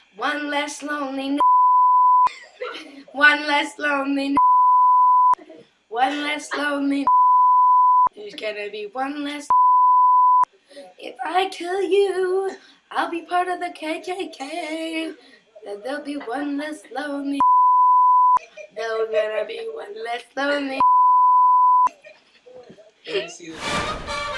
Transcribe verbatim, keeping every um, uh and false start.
One less lonely. One less lonely. One less lonely. There's gonna be one less. If I kill you, I'll be part of the K K K. Then there'll be one less lonely. There's gonna be one less lonely. Let me see this.